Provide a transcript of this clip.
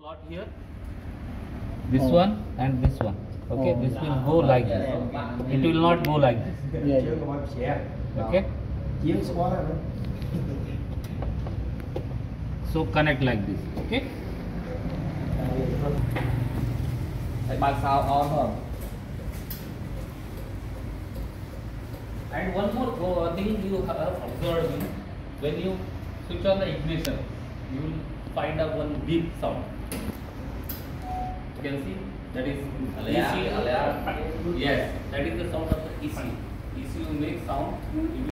slot here, this one and this one. Okay, this will go like this. It will not go like this. Okay. So connect like this. Okay. And one more thing you have observed is when you switch on the ignition, you will find out one beep sound. You can see that is ECU. Yes, that is the sound of the ECU. ECU makes sound.